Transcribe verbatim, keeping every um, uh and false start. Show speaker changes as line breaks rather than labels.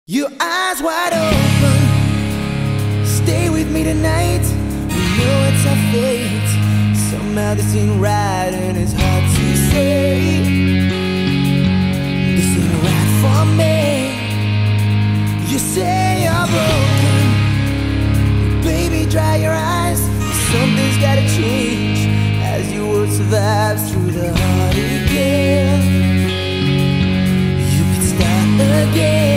Your eyes wide open, stay with me tonight. We know it's our fate. Somehow this ain't right and it's hard to say. This ain't right for me. You say you're broken, baby, dry your eyes. Something's gotta change as your world survives through the heart again. You can start again.